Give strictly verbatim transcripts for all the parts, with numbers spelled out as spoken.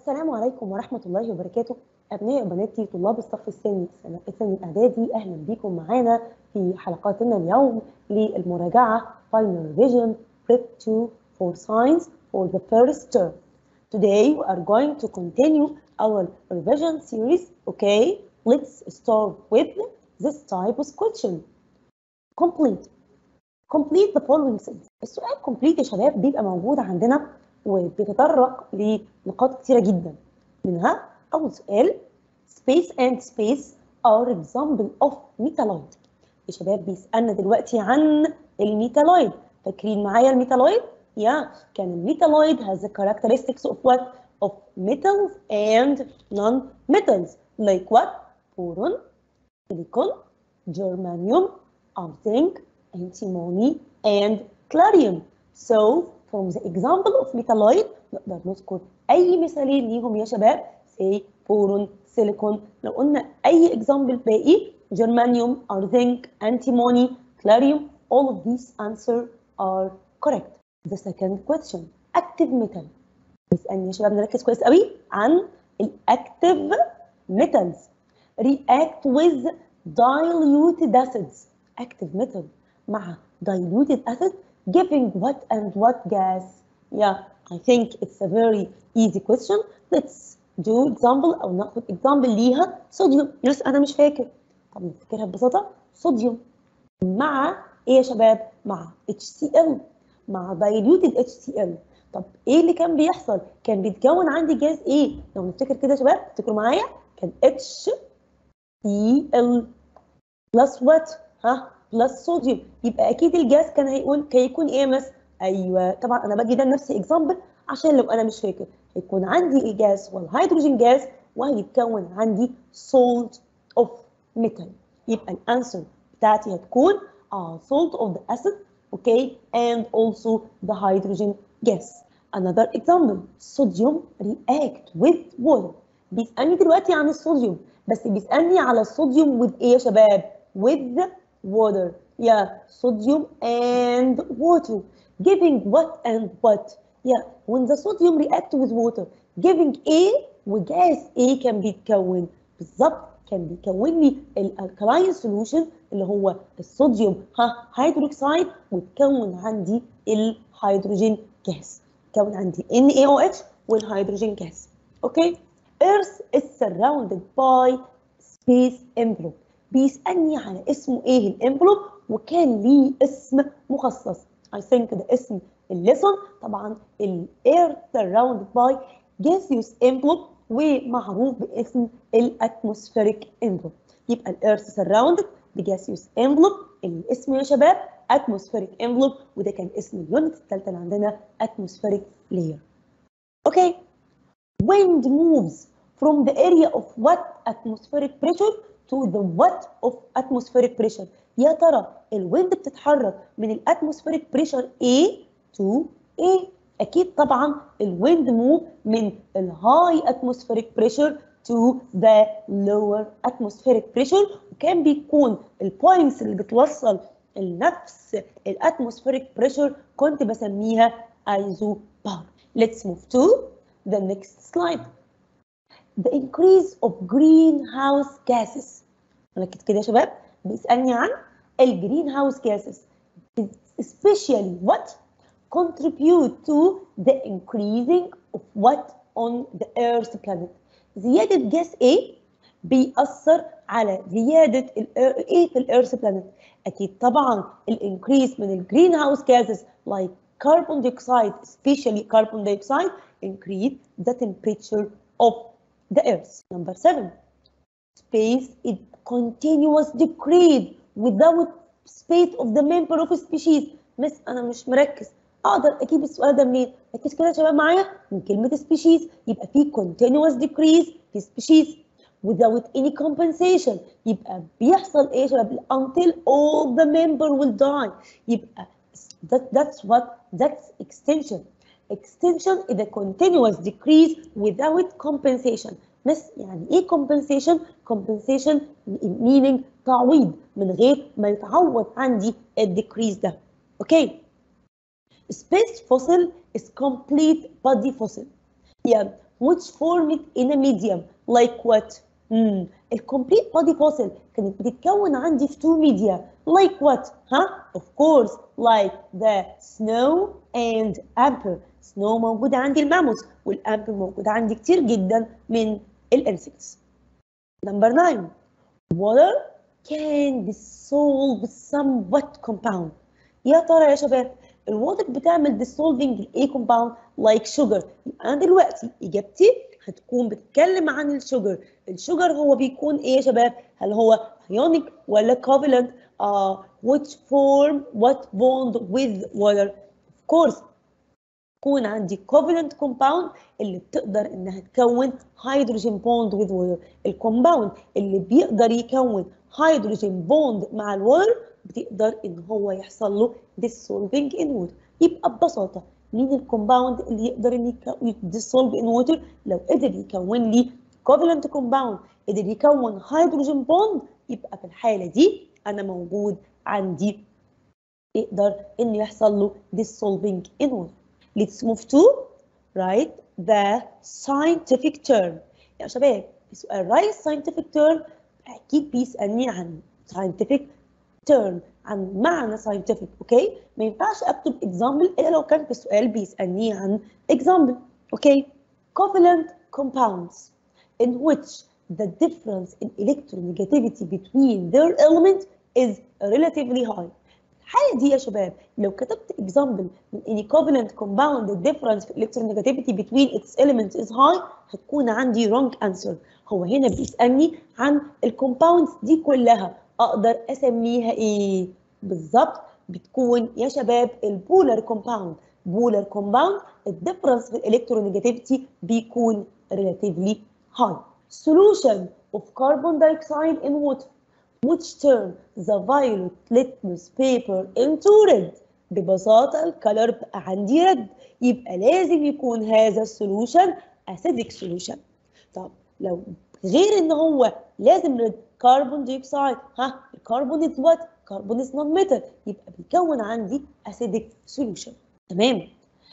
السلام عليكم ورحمة الله وبركاته. أبناء وبناتي طلاب الصف الثاني الثاني الإعدادي، أهلا بكم معانا في حلقاتنا اليوم للمراجعة Final Revision Prep two for Science for the first term. Today we are going to continue our revision series. Okay, let's start with this type of question. Complete. Complete the following sentence. السؤال complete يا شباب بيبقى موجود عندنا وبيتطرق لنقاط كتيرة جدا. منها أول سؤال space and space are example of metalloid. يا شباب بيسألنا دلوقتي عن الميتالويد. فاكرين معايا الميتالويد؟ يا yeah. كان الميتالويد has the characteristics of what? Of metals and non-metals. Like what? Boron, silicon, germanium, arsenic, antimony, and clarium. So from the example of metalloid نقدر نذكر أي مثالين ليهم يا شباب. say boron, silicon. لو قلنا أي example باقي germanium, arsenic, antimony, clarium, all of these answers are correct. The second question active metal. بيسألني يا شباب نركز كويس قوي عن الactive metals. react with diluted acids. active metal مع diluted acid giving what and what gas? Yeah, I think it's a very easy question. Let's do example أو ناخد example ليها صوديوم. يس أنا مش فاكر. طب نفتكرها ببساطة. صوديوم مع إيه يا شباب؟ مع إتش سي إل مع diluted إتش سي إل. طب إيه اللي كان بيحصل؟ كان بيتكون عندي جاز إيه؟ لو نفتكر كده يا شباب افتكروا معايا كان إتش سي إل plus what؟ ها؟ بلس صوديوم. يبقى اكيد الجاز كان هيقول هيكون ايه مس؟ ايوه طبعا انا باجي ده لنفسي اكزامبل عشان لو انا مش فاكر هيكون عندي الجاز والهيدروجين جاز وهيتكون عندي salt of metal. يبقى الانسر بتاعتي هتكون اه salt of the acid okay and also the hydrogen gas. Another example sodium react with water. بيسألني دلوقتي عن الصوديوم بس بيسألني على الصوديوم with ايه يا شباب؟ with water. Yeah, sodium and water giving what and what? Yeah, when the sodium react with water giving A وجاز A كان بيتكون بالظبط كان بيكون لي الالكالاين سوليوشن اللي هو الصوديوم ها هيدروكسيد وتكون عندي الهيدروجين جاز. تكون عندي إن إيه أو إتش والهيدروجين جاز. اوكي. Earth is surrounded by space envelope. بيسألني على اسمه ايه الانفلوب وكان ليه اسم مخصص. I think ده اسم الليسون طبعا ال Earth surrounded by gaseous envelope ومعروف باسم الاتموسفيريك envelope. يبقى ال Earth surrounded ب gaseous envelope الاسم يا شباب atmospheric envelope وده كان اسم اليونت الثالثة اللي عندنا atmospheric layer. اوكي. Wind moves from the area of what atmospheric pressure to the what of atmospheric pressure. يا ترى الويند بتتحرك من الاتموسفيريك بريشر A to A. اكيد طبعا الويند موف من الهاي اتموسفيريك بريشر to the lower atmospheric pressure وكان بيكون البوينتس اللي بتوصل لنفس الاتموسفيريك بريشر كنت بسميها ايزوبار. Let's move to the next slide. The increase of greenhouse gases. ركز كده يا شباب بيسألني عن الجرين هاوس gases especially what contribute to the increasing of what on the earth planet. زيادة جاس A بيأثر على زيادة ايه في الارث planet. اكيد طبعا الانكريس من الجرين هاوس gases like carbon dioxide especially carbon dioxide increase the temperature of the earth. Number seven. Space is continuous decrease without space of the member of species. مس أنا مش مركز أقدر أجيب السؤال ده منين؟ ركز كده يا شباب معايا من كلمة species يبقى في continuous decrease في species without any compensation يبقى بيحصل إيه يا شباب؟ until all the member will die يبقى that, that's what that's extinction. Extinction is a continuous decrease without compensation. بس يعني ايه compensation؟ compensation meaning تعويض من غير ما يتعوض عندي الديكريز ده. اوكي. Space fossil is complete body fossil. Yeah, which formed in a medium like what? Hmm. الcomplete body fossil كانت بتتكون عندي في two media like what? ها؟ Of course like the snow and amber. snow موجودة عندي الماموث والامبر موجودة عندي كتير جدا من الانسكتس. Number nine. Water can dissolve some wet compound. يا ترى يا شباب الواتر بتعمل dissolving الايه compound like sugar. انا دلوقتي اجابتي هتكون بتتكلم عن الشوجر. الشوجر هو بيكون ايه يا شباب؟ هل هو ionic ولا covalent؟ uh, which form what bond with water? Of course يكون عندي covalent compound اللي بتقدر انها تكون hydrogen bond with water. الكومباوند اللي بيقدر يكون hydrogen bond مع الوتر بتقدر ان هو يحصل له dissolving in water. يبقى ببساطه مين الكومباوند اللي يقدر ان dissolve in water؟ لو قدر يكون لي covalent compound قدر يكون hydrogen bond يبقى في الحاله دي انا موجود عندي يقدر انه يحصل له dissolving in water. Let's move to write the scientific term. يا شباب في سؤال write scientific term أكيد بيسألني عن scientific term عن معنى scientific. أوكي ما ينفعش أكتب example إلا لو كان في السؤال بيسألني عن example. أوكي covalent compounds in which the difference in electronegativity between their elements is relatively high. الحالة دي يا شباب لو كتبت example من any covalent compound the difference in electronegativity between its elements is high هتكون عندي wrong answer. هو هنا بيسألني عن الكومباوندز دي كلها أقدر أسميها إيه؟ بالظبط بتكون يا شباب البولار كومباوند. بولار كومباوند الديفرنس في الالكترونيجاتيفيتي بيكون relatively high. Solution of carbon dioxide in water which turn the violet litmus paper into red. ببساطة الكلر بقى عندي red يبقى لازم يكون هذا السولوشن acidic solution. طب لو غير ان هو لازم red كربون دايوكسيد ها الكربون is what؟ كربون is non-metal يبقى بيكون عندي acidic solution. تمام.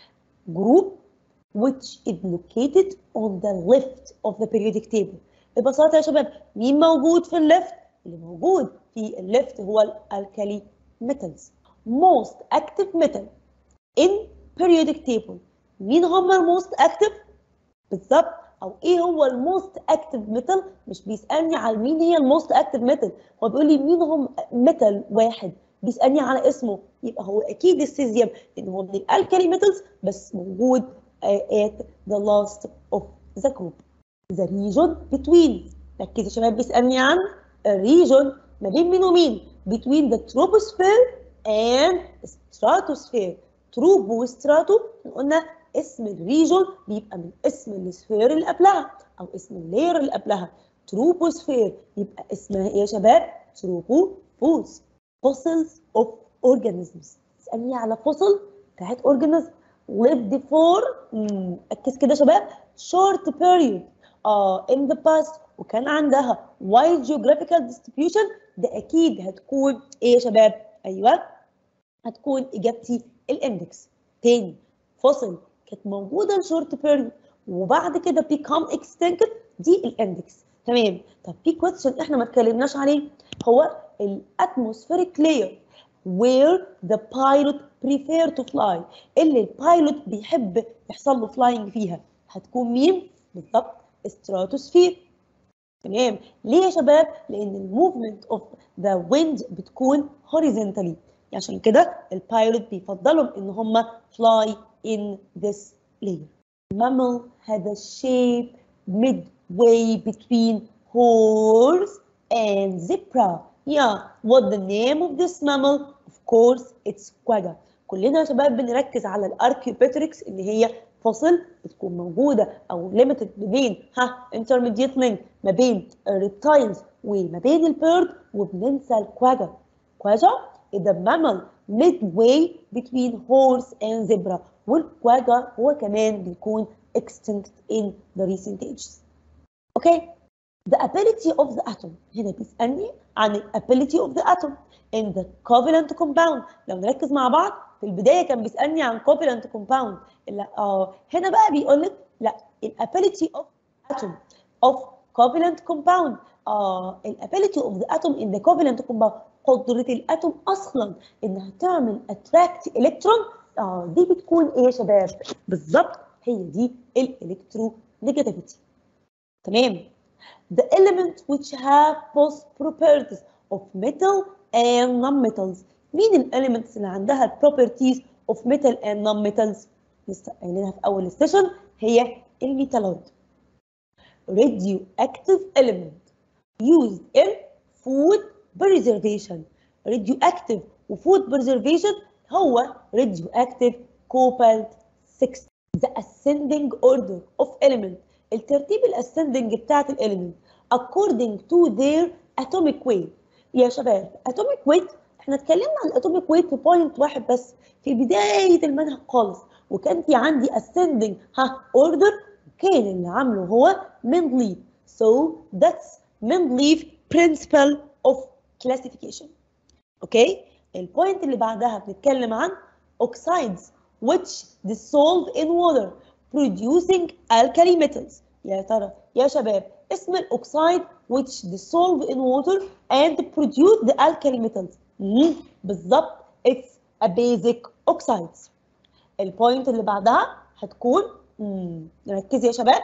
Group which is located on the left of the periodic table. ببساطة يا شباب مين موجود في الليفت؟ اللي موجود في الليفت هو الالكالي metals. most active metal in periodic table. مين هم الموست اكتف؟ بالظبط او ايه هو الموست اكتف ميتال؟ مش بيسالني على مين هي الموست اكتف ميتال، هو بيقول لي مين هم ميتال واحد بيسالني على اسمه، يبقى هو اكيد السيزيوم لان هو من الالكالي ميتالز بس موجود at the last of the group. the region between. ركزوا يا شباب بيسالني عن الريجون ما بين مين ومين؟ between the troposphere and stratosphere. تروبو وستراتو قلنا اسم الريجون بيبقى من اسم السفير اللي قبلها او اسم اللير اللي قبلها. تروبوسفير يبقى اسمها ايه يا شباب؟ تروبوفوز. fossils of organisms. تسألني على فوسل بتاعت organism lived for ركز كده يا شباب short period اه uh, in the past وكان عندها wide geographical distribution. ده اكيد هتكون ايه يا شباب؟ ايوه هتكون اجابتي الاندكس. تاني فوسل كانت موجوده لشورت بيريود وبعد كده become extinct دي الاندكس. تمام. طب في كويستشن احنا ما اتكلمناش عليه هو الاتموسفيريك لاير where the pilot prefer to fly اللي البايلوت بيحب يحصل له فلاينج فيها هتكون مين؟ بالظبط stratosphere. تمام. ليه يا شباب؟ لان الموفمنت اوف ذا ويند بتكون horizontally عشان كده البايلوت بيفضلوا ان هم fly in this layer. Mammal had a shape midway between horse and zebra. Yeah, what the name of this mammal? Of course, it's quagga. كلنا يا شباب بنركز على الاركيوبيتريكس اللي هي فصل بتكون موجوده او limited ما بين ها intermediate link ما بين الريبتايلز وما بين البيرد وبننسى الكواجا. كواجا is a mammal midway between horse and zebra والكواجا هو كمان بيكون extinct in the recent ages. Okay. The ability of the atom هنا بيسألني عن ال ability of the atom in the covalent compound. لو نركز مع بعض في البداية كان بيسألني عن covalent compound. اه هنا بقى بيقول لك لا، الability of atom of covalent compound. اه الability of the atom in the covalent compound، قدرة الاتوم اصلا انها تعمل attract electron. اه دي بتكون ايه يا شباب؟ بالظبط هي دي الالكترونيجاتيفيتي. تمام. The elements which have both properties of metal and non-metals. مين الاليمنتس اللي عندها البروبرتيز of metal and non-metals؟ لسه قايلينها في اول السيشن، هي الميتالويد. radioactive element used in food preservation. radioactive وfood preservation هو radioactive cobalt ستة. the ascending order of element، الترتيب الاسcending بتاعت الاليمنت according to their atomic weight. يا شباب atomic weight احنا اتكلمنا عن الاتوميك weight في بوينت واحد بس في بدايه المنهج خالص، وكان في عندي ascending ها order، كان اللي عامله هو Mendeleev. so that's Mendeleev principle of classification. اوكي. البوينت اللي بعدها بنتكلم عن oxides which dissolve in water producing alkali metals. يا ترى يا شباب اسم الاوكسايد which dissolve in water and produce the alkali metals. مم. بالظبط it's a basic oxides. البوينت اللي بعدها هتكون مم. ركزي يا شباب.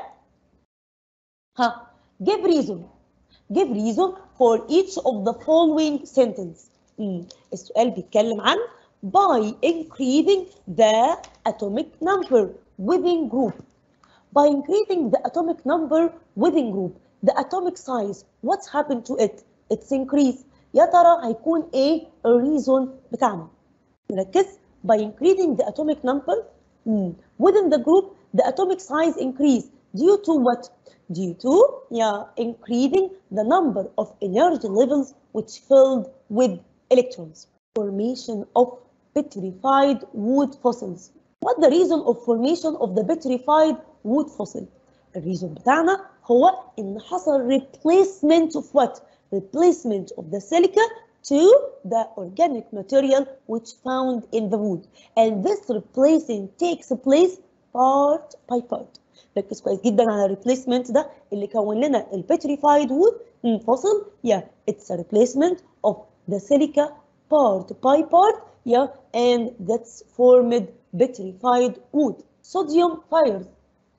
ها give reason give reason for each of the following sentence. مم. السؤال بيتكلم عن by increasing the atomic number within group. By increasing the atomic number within group, the atomic size, what's happened to it? It's increased. يا ترى هيكون ايه الريزون بتاعنا؟ نركز. By increasing the atomic number mm. within the group, the atomic size increased due to what? Due to yeah, increasing the number of energy levels which filled with electrons. Formation of petrified wood fossils. What the reason of formation of the petrified wood fossil? الريزون بتاعنا هو ان حصل replacement of what? Replacement of the silica to the organic material which found in the wood, and this replacing takes place part by part. ركز كويس جدا على replacement ده اللي كون لنا ال petrified wood fossil. yeah, it's a replacement of the silica part by part. yeah, and that's formed petrified wood. Sodium fires.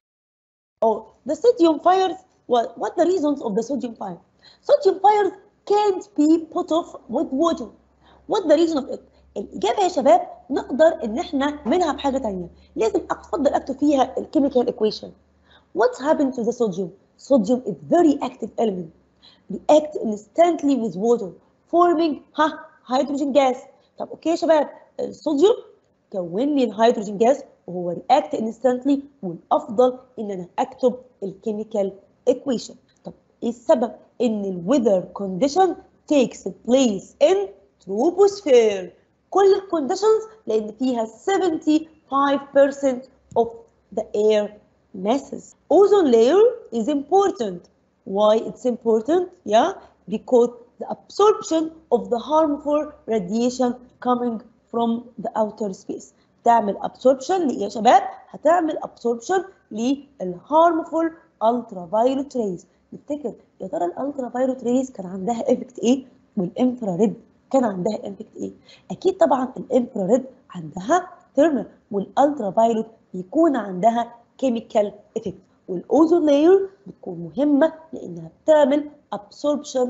Oh, the sodium fires, what, what the reasons of the sodium fire? Sodium fires can't be put off with water. What the reason of it? الإجابة يا شباب نقدر إن إحنا نعملها بحاجة تانية، لازم أفضل أكتب فيها الكيميكال equation. What happened to the sodium? Sodium is very active element. React instantly with water, forming ها hydrogen gas. طب أوكي يا شباب، الصوديوم كون لي الهيدروجين جاز وهو react instantly، والافضل ان انا اكتب الكيميكال equation. طب ايه السبب؟ ان الويذر كونديشن takes place in troposphere. كل الكونديشنز لان فيها seventy-five percent of the air masses. Ozone layer is important. Why it's important? Yeah, because the absorption of the harmful radiation coming from the outer space. تعمل absorption لإيه يا شباب؟ هتعمل absorption للharmful ultraviolet rays. نفتكر يا ترى الالترافايولت ريز كان عندها effect ايه؟ والانفراريد كان عندها effect ايه؟ اكيد طبعا الانفراريد عندها thermal، والالترافايولت بيكون عندها chemical effect. والاوزون لاير بتكون مهمه لانها بتعمل absorption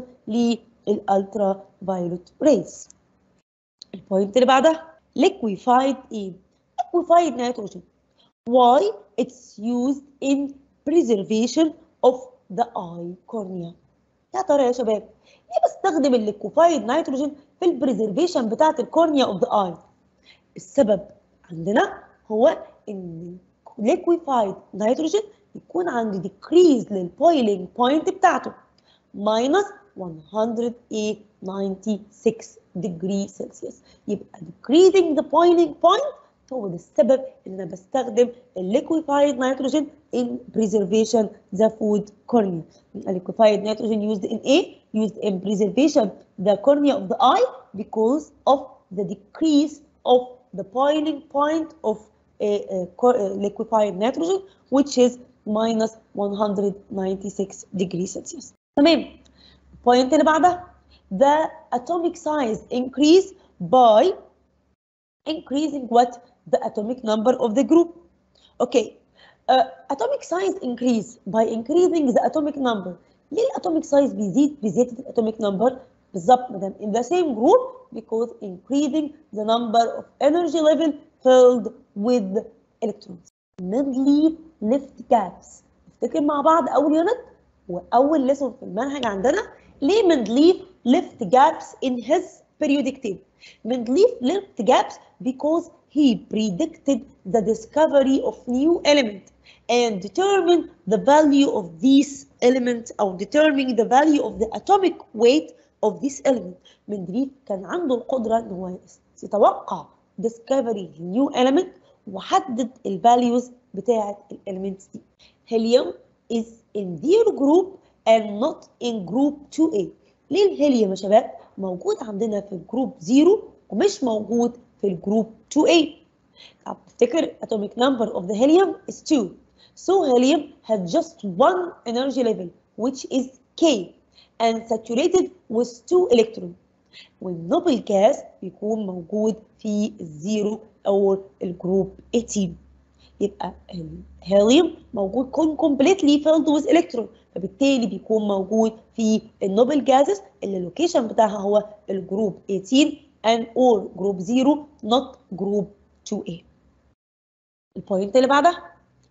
للالترافايولت ريز. البوينت اللي بعدها liquefied ايه؟ liquefied nitrogen. Why it's used in preservation of the eye cornea. يا ترى يا شباب ليه بستخدم الليكوفايد نيتروجين في البريزرفيشن بتاعت الكورنيا اوف ذا اي؟ السبب عندنا هو ان liquefied نيتروجين يكون عندي decrease للبويلينج بوينت بتاعته minus one hundred ninety-six degree Celsius. يبقى decreasing the boiling point هو ده السبب ان انا بستخدم liquefied nitrogen in preservation the food cornea. liquefied nitrogen used in A used in preservation the cornea of the eye because of the decrease of the boiling point of a, a, a liquefied nitrogen which is minus one hundred ninety-six degrees Celsius. تمام. البوينت اللي بعدها the atomic size increase by increasing what? The atomic number of the group. Okay. Uh, atomic size increase by increasing the atomic number. ليه الatomic size بيزيد بزيادة الatomic number؟ بالظبط مدام in the same group because increasing the number of energy level filled with electrons. Mendeleev left gaps. نفتكر مع بعض أول يونت وأول lesson في المنهج عندنا. ليه Mendeleev left gaps in his periodic table? Mendeleev left gaps because he predicted the discovery of new element and determined the value of these elements or determining the value of the atomic weight of this element. Mendeleev كان عنده القدرة إن هو يتوقع discovery new element وحدد ال values بتاعة ال elements دي. Helium is in their group and not in group two A. ليه الهيليوم يا شباب موجود عندنا في الجروب زيرو ومش موجود في الجروب two A؟ طب تفتكر atomic number of the helium is two. So helium has just one energy level which is K and saturated with two electrons. والنوبل gas بيكون موجود في الزيرو أو الجروب ثمانية عشر. يبقى الهيليوم موجود كون completely filled with electron فبالتالي بيكون موجود في النوبل gases اللي اللوكيشن بتاعها هو الجروب ثمانية عشر and or جروب زيرو not جروب two A. البوينت اللي بعدها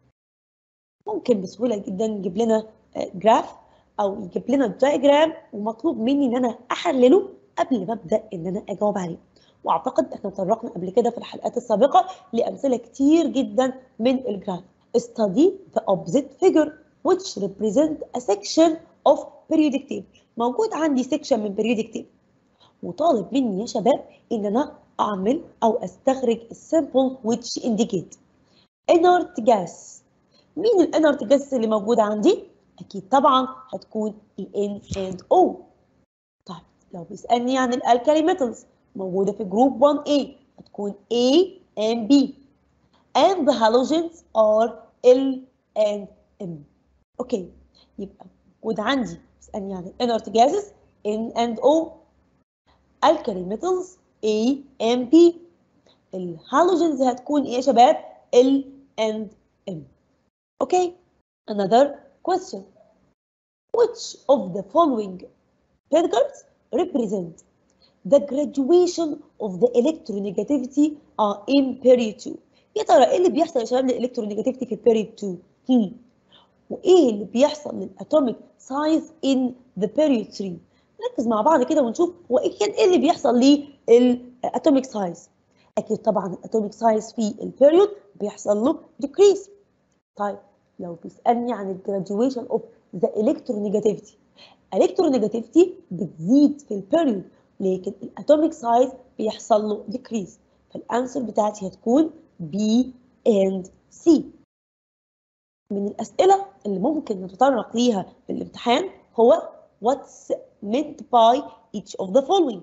ممكن بسهولة جدا يجيب لنا جراف أو يجيب لنا دايجرام ومطلوب مني إن أنا أحلله قبل ما أبدأ إن أنا أجاوب عليه. وأعتقد إحنا تطرقنا قبل كده في الحلقات السابقة لأمثلة كتير جدا من الجراف. Study the opposite figure which represent a section of periodic table. موجود عندي section من periodic table وطالب مني يا شباب إن أنا أعمل أو أستخرج السيمبل which indicate inert gas. مين الانرت جاس اللي موجوده عندي؟ اكيد طبعا هتكون ال N and O. طيب لو بيسالني عن الالكالي ميتالز موجوده في جروب one A هتكون A and B and the halogens are L and M. اوكي يبقى موجود عندي بيسالني عن الانرت جاسز N and O. الكالي ميتالز A and B. الهالوجنز هتكون ايه يا شباب؟ L and M. Okay, another question. Which of the following figures represent the graduation of the electronegativity uh, in period two? يا ترى ايه اللي بيحصل يا شباب للالكترونيجاتيفيتي في period two؟ هم. وايه اللي بيحصل للاتوميك سايز in the period three؟ نركز مع بعض كده ونشوف هو ايه كان ايه اللي بيحصل للاتوميك سايز. اكيد طبعا الاتوميك سايز في البيريود بيحصل له decrease. طيب لو بيسألني عن الجراديويشن اوف ذا الكترونيجاتيفيتي، الكترونيجاتيفيتي بتزيد في البيريود لكن الاتوميك سايز بيحصل له ديكريز، فالانسر بتاعتي هتكون B and C. من الاسئله اللي ممكن نتطرق ليها في الامتحان هو what's meant by each of the following.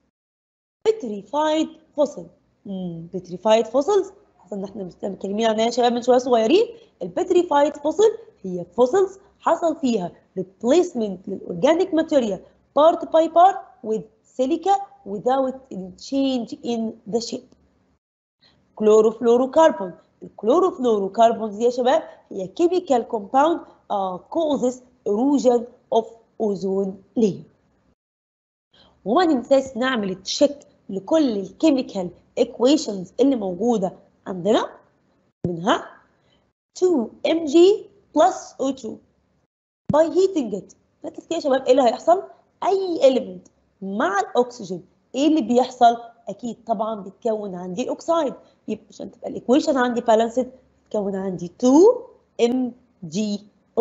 petrified fossil. امم petrified fossils حصل ان احنا متكلمين عنها يا شباب من شويه صغيرين. البتريفايد فوسل هي فوسلز حصل فيها replacement للاورجانيك ماتيريال part by part with silica without change in the shape. chlorofluorocarbon. الكلوروفلوروكربونز دي يا شباب هي chemical compound uh, causes erosion of ozone layer. وما ننساش نعمل تشيك لكل الكيميكال equations اللي موجوده عندنا، منها two M G plus O two by heating it. ركز كده يا شباب ايه اللي هيحصل؟ اي element مع الاكسجين ايه اللي بيحصل؟ اكيد طبعا بيتكون عندي اوكسايد، يبقى عشان تبقى الايكويشن عندي بالانسد بيتكون عندي two M G O.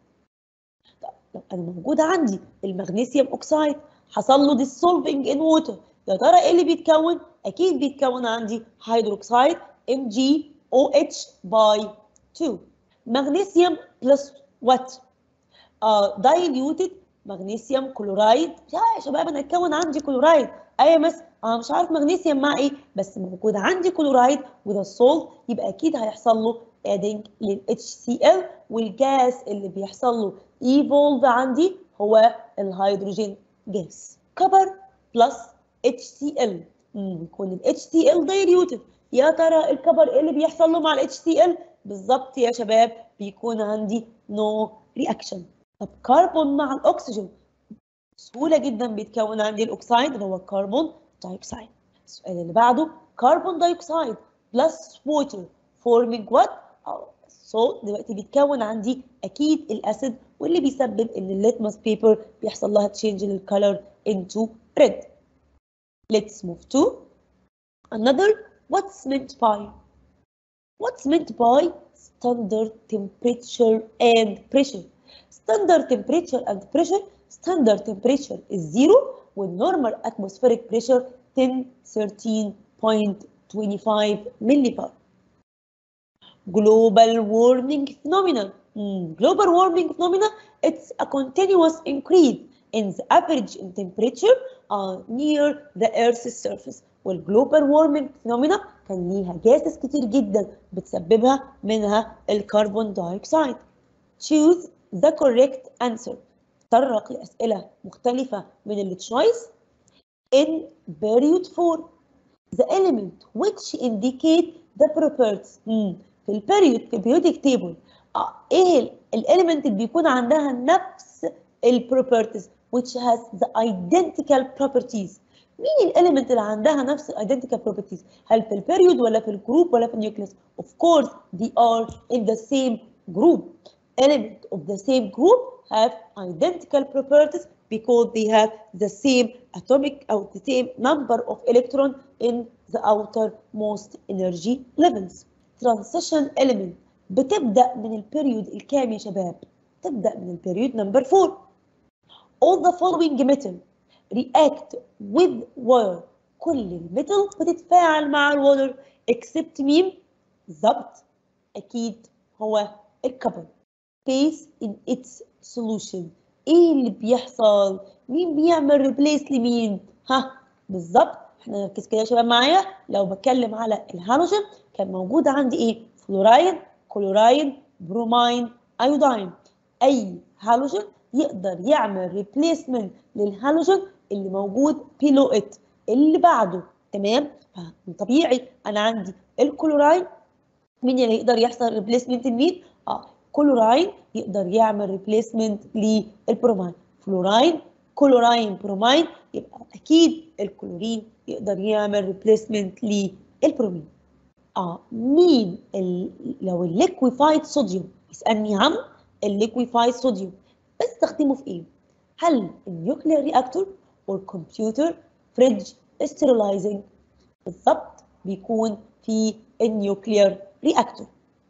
طب لو انا موجوده عندي المغنيسيوم اوكسايد حصل له dissolving in water، يا ترى ايه اللي بيتكون؟ اكيد بيتكون عندي هيدروكسيد M G O H by two. magnesium plus what? uh, diluted magnesium chloride. يا شباب انا اتكون عندي كلورايد. ايوه مس انا مش عارف مغنيسيوم مع ايه، بس موجود عندي كلورايد وده السولت، يبقى اكيد هيحصل له adding لل H C l والجاس اللي بيحصل له evolve عندي هو الهيدروجين جاس. كبر بلس اتش سي ال، يكون ال اتش سي ال diluted. يا ترى الكبر ايه اللي بيحصل له مع ال اتش سي ال؟ بالظبط يا شباب، بيكون عندي no reaction. طب كربون مع الاكسجين بسهوله جدا بيتكون عندي الاكسيد اللي هو الكربون دايوكسيد. السؤال اللي بعده كربون دايوكسيد بلس ووتر forming what؟ so دلوقتي بيتكون عندي اكيد الاسيد، واللي بيسبب ان الليتمس بيبر بيحصل لها تشينج للكالر into red. Let's move to another. What's meant by? What's meant by standard temperature and pressure? Standard temperature and pressure. Standard temperature is zero والnormal atmospheric pressure ten thirteen point two five millibar. Global warming phenomenon. Mm, global warming phenomena, it's a continuous increase in the average in temperature uh, near the Earth's surface. والglobal warming phenomena كان ليها جاسس كتير جدا بتسببها، منها الكربون دايوكسيد. Choose the correct answer. تطرق لأسئلة مختلفة من التشويس. In period four, the element which indicate the properties. Hmm. في البيريود في periodic table آه. ايه الاليمنت اللي بيكون عندها نفس البروبرتيز which has the identical properties؟ مين الاليمنت اللي عندها نفس identical properties؟ هل في البيريود ولا في الجروب ولا في النيوكليوس؟ Of course they are in the same group. Elements of the same group have identical properties because they have the same atomic or the same number of electrons in the outermost energy levels. Transition element بتبدأ من البيريود الكام يا شباب؟ تبدأ من البيريود number four. All the following metal react with water. كل الميتال بتتفاعل مع الوتر except مين؟ بالظبط أكيد هو الكبر. Phase in its solution. إيه اللي بيحصل؟ مين بيعمل ريبليس لمين؟ ها بالظبط، احنا نركز كده يا شباب معايا. لو بتكلم على الهالوجين كان موجود عندي ايه؟ فلوراين، كلوراين، برومين، ايودين. اي هالوجين يقدر يعمل ريبليسمنت للهالوجين اللي موجود بيلو ات اللي بعده، تمام؟ فطبيعي انا عندي الكلوراين، مين اللي يقدر يحصل ريبليسمنت لمين؟ اه كلوراين يقدر يعمل ريبليسمنت للبرومين. فلوراين، كلوراين، برومين، يبقى اكيد الكلورين يقدر يعمل ريبليسمنت للبرومين. اه مين ال... لو الليكويفايد صوديوم يسالني عن الليكويفايد صوديوم بستخدمه في ايه؟ هل النيوكلير رياكتور او الكمبيوتر فريدج ستيرلايزنج؟ بالظبط بيكون في النيوكلير رياكتور.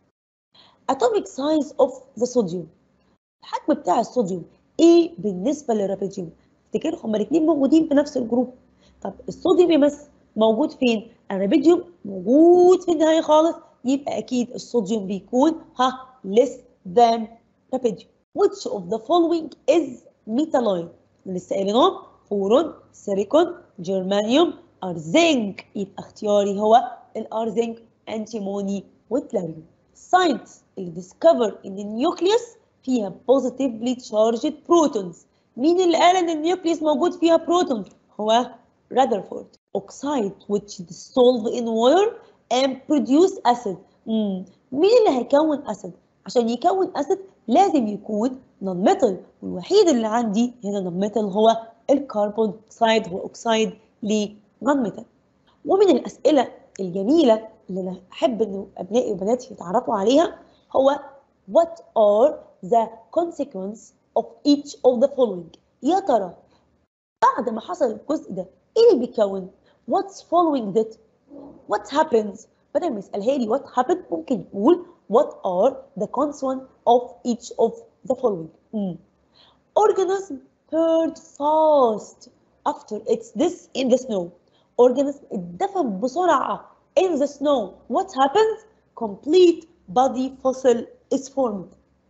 atomic size of the sodium. الحجم بتاع الصوديوم ايه بالنسبه للرابيديوم؟ افتكر هما الاثنين موجودين في نفس الجروب. طب الصوديوم يمس موجود فين؟ الرابيديوم موجود في النهايه خالص، يبقى اكيد الصوديوم بيكون ها less than رابيديوم. Which of the following is metalloid؟ لسه قايلينهم فورون، سيليكون، جرمانيوم، ارزنك. يبقى اختياري هو الارزنك، انتيموني وتلاريوم. ساينس اللي discover ان النيوكليوس فيها positively charged protons. مين اللي قال ان النيوكليوس موجود فيها بروتونز؟ هو رادرفورد. Oxide which dissolve in water and produce acid. مم. مين اللي هيكون اسيد؟ عشان يكون اسيد لازم يكون نون ميتال، والوحيد اللي عندي هنا نون ميتال هو الكربون دايوكسيد، هو اوكسيد لنون ميتال. ومن الاسئله الجميله اللي انا احب ان ابنائي وبناتي يتعرفوا عليها هو what are the consequences of each of the following؟ يا ترى بعد ما حصل الجزء ده ايه اللي بيكون؟ what's following that؟ what happens؟ بدل ما يسالها لي what happened ممكن يقول what are the consequences of each of the following؟ mm. organism burned fast after its death in the snow. organism اتدفن بسرعه in the snow. what happens؟ complete body fossil is formed.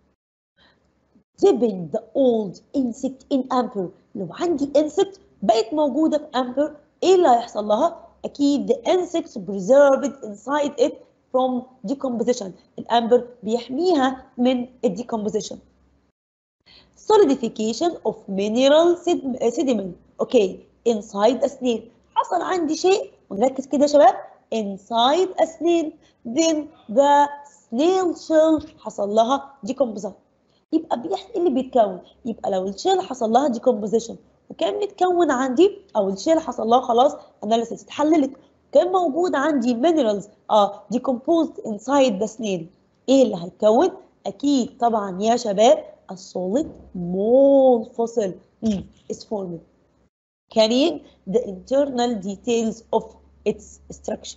dipping the old insect in amber. لو عندي insect بقت موجودة في amber ايه اللي هيحصل لها؟ أكيد the insects preserved inside it from decomposition. الامبر بيحميها من الديكومبوزيشن. solidification of mineral sediment اوكي inside a snail. حصل عندي شيء ونركز كده يا شباب inside a snail then the snail shell حصل لها decomposition. يبقى بيحصل اللي بيتكون يبقى لو الشيل حصل لها decomposition وكان متكون عندي او الشيل حصل لها خلاص analysis اتحللت كان موجود عندي minerals اه decomposed inside the snail ايه اللي هيتكون؟ اكيد طبعا يا شباب a solid small fossil is formed carrying the internal details of its structure.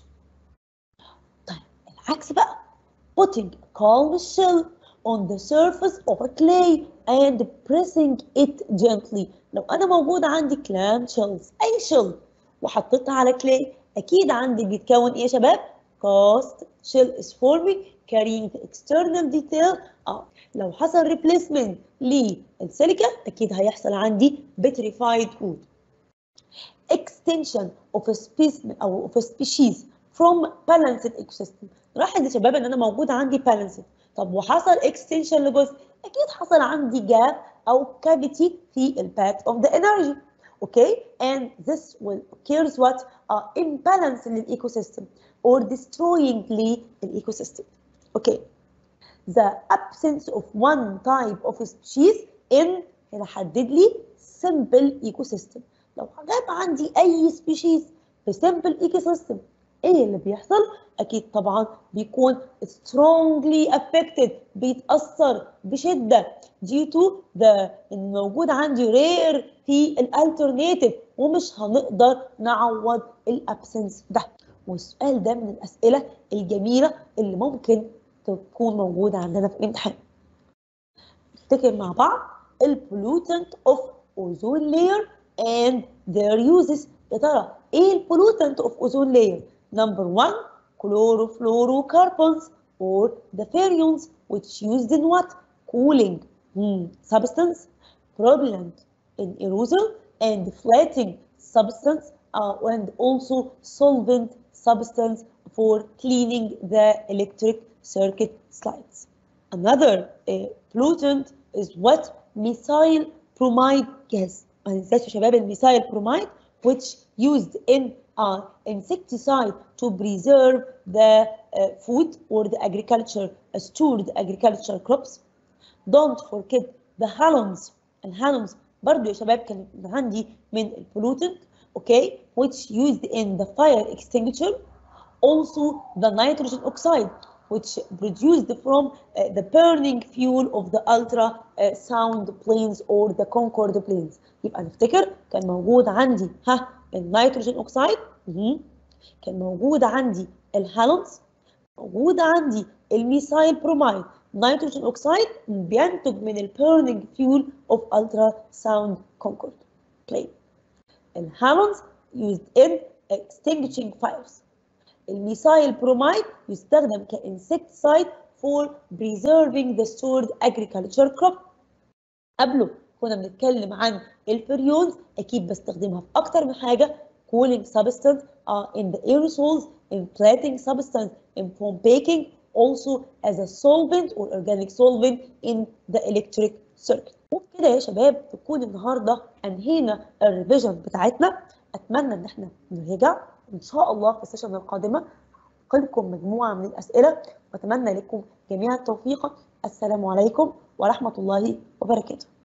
طيب العكس بقى putting a calm shell on the surface of a clay and pressing it gently. لو انا موجود عندي clam shells اي shell وحطيتها على clay اكيد عندي بيتكون ايه يا شباب؟ cast shell is forming carrying the external detail. اه لو حصل replacement للسيليكا اكيد هيحصل عندي petrified wood. extension of a specimen او of a species from balanced ecosystem. لاحظ يا شباب ان انا موجود عندي balanced. طب وحصل extension لجزء اكيد حصل عندي gap او cavity في ال path of the energy. okay and this will occurs what uh, imbalance للايكوسيستم or destroying للايكوسيستم. okay the absence of one type of species in هنا حدد لي simple ecosystem. لو جاب عندي اي species في simple ecosystem ايه اللي بيحصل؟ اكيد طبعا بيكون strongly affected بيتاثر بشده due to the الموجود عندي rare في الالترناتيف ومش هنقدر نعوض الابسنس ده. والسؤال ده من الاسئله الجميله اللي ممكن تكون موجوده عندنا في الامتحان. نفتكر مع بعض البولوتنت اوف اوزون لاير and their uses. يا ترى ايه البولوتنت اوف اوزون لاير؟ Number one, chlorofluorocarbons or the ferrions, which used in what? Cooling hmm. substance, propellant in aerosol, and flattening substance, uh, and also solvent substance for cleaning the electric circuit slides. Another uh, pollutant is what? Methyl bromide gas. ما ننساش يا شباب الميثايل bromide which used in uh, insecticide to preserve the uh, food or the agriculture, uh, stored agriculture crops. Don't forget the halogens. الهالونز برضو يا شباب كان عندي من البولوتنت okay which used in the fire extinguisher. Also the nitrogen oxide which produced from uh, the burning fuel of the ultra uh, sound planes or the Concorde planes. يبقى نفتكر كان موجود عندي ها النيتروجين اوكسيد كان موجود عندي الهالونز موجود عندي الميثايل برومايد. نيتروجين اوكسيد بينتج من البيرنينج فيول اوف الترا ساوند كونكورد بلين. الهالونز used in extinguishing fires. الميثايل برومايد يستخدم كإنسكتسايد for preserving the stored agriculture crop. قبله كنا بنتكلم عن الفريونز اكيد بستخدمها في اكتر من حاجه cooling substance uh, in the aerosols, in plating substance, in foam baking, also as a solvent or organic solvent in the electric circuit. وبكده يا شباب تكون النهارده انهينا الريفيجن بتاعتنا. اتمنى ان احنا نرجع ان شاء الله في السيشن القادمه لكم مجموعه من الاسئله واتمنى لكم جميع التوفيق. السلام عليكم ورحمه الله وبركاته.